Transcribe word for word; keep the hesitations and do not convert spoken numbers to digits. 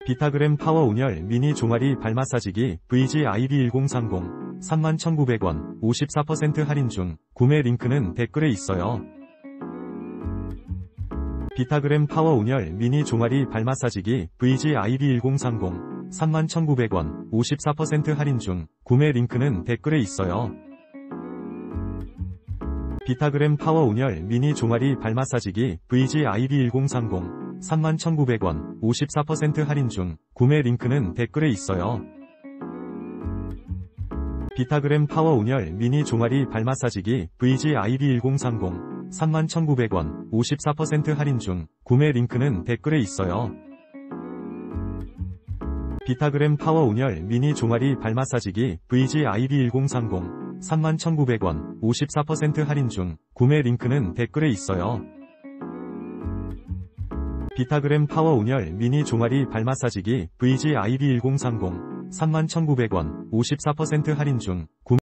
비타그램 파워 온열 미니 종아리 발 마사지기 브이지 아이비 천삼십 삼만 천구백 원 오십사 퍼센트 할인 중. 구매 링크는 댓글에 있어요. 비타그램 파워 온열 미니 종아리 발 마사지기 브이지 아이비 천삼십 삼만 천구백 원 오십사 퍼센트 할인 중. 구매 링크는 댓글에 있어요. 비타그램 파워 온열 미니 종아리 발 마사지기 브이지 아이비 천삼십 삼만 천구백 원 오십사 퍼센트 할인 중. 구매 링크는 댓글에 있어요. 비타그램 파워 온열 미니 종아리 발 마사지기 브이지 아이비 천삼십 삼만 천구백 원 오십사 퍼센트 할인 중. 구매 링크는 댓글에 있어요. 비타그램 파워 온열 미니 종아리 발 마사지기 브이지 아이비 천삼십 삼만 천구백 원 오십사 퍼센트 할인 중. 구매 링크는 댓글에 있어요. 비타그램 파워 온열 미니 종아리 발 마사지기 브이지 아이비 천삼십 삼만 천구백 원 오십사 퍼센트 할인 중.